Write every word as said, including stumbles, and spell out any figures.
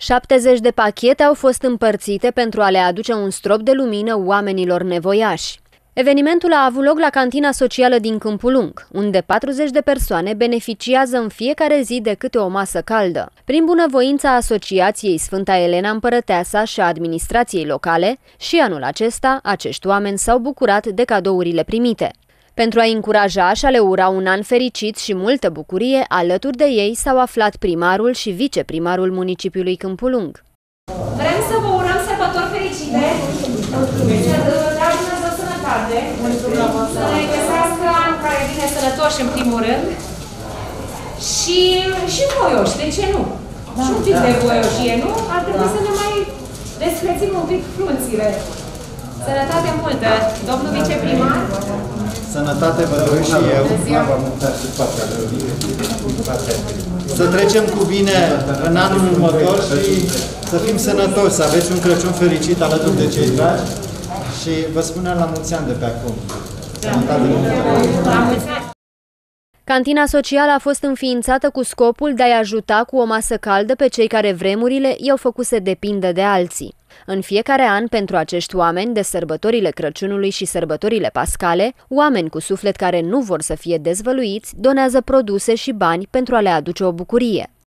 șaptezeci de pachete au fost împărțite pentru a le aduce un strop de lumină oamenilor nevoiași. Evenimentul a avut loc la cantina socială din Câmpul Lung, unde patruzeci de persoane beneficiază în fiecare zi de câte o masă caldă. Prin bunăvoința Asociației Sfânta Elena Împărăteasa și a administrației locale, și anul acesta acești oameni s-au bucurat de cadourile primite. Pentru a încuraja și a le ura un an fericit și multă bucurie, alături de ei s-au aflat primarul și viceprimarul municipiului Câmpul Lung. Vrem să vă urăm sărbători fericite, dragi Dumnezeu sănătate, să ne găsească ani care vine sănătoși în primul rând și, și voioși, de ce nu? Și un pic de voioșie, nu? Ar trebui să ne mai descrețim un pic frunțile. Sănătate multă, domnul viceprimar. Sănătate vă doresc și eu. Să trecem cu bine în anul următor și să fim sănătoși, să aveți un Crăciun fericit alături de cei dragi și vă spunem la mulți ani de pe acum. Sănătate multă! Cantina socială a fost înființată cu scopul de a-i ajuta cu o masă caldă pe cei care vremurile i-au făcut să depindă de alții. În fiecare an, pentru acești oameni, de sărbătorile Crăciunului și sărbătorile pascale, oameni cu suflet care nu vor să fie dezvăluiți donează produse și bani pentru a le aduce o bucurie.